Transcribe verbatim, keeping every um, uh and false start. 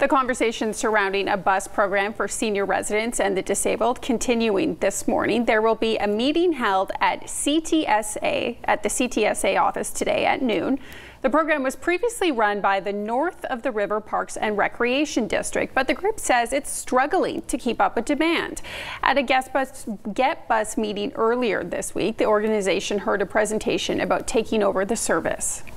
The conversation surrounding a bus program for senior residents and the disabled continuing this morning. There will be a meeting held at C T S A at the C T S A office today at noon. The program was previously run by the North of the River Parks and Recreation District, but the group says it's struggling to keep up with demand. At a guest bus, Get Bus meeting earlier this week, the organization heard a presentation about taking over the service.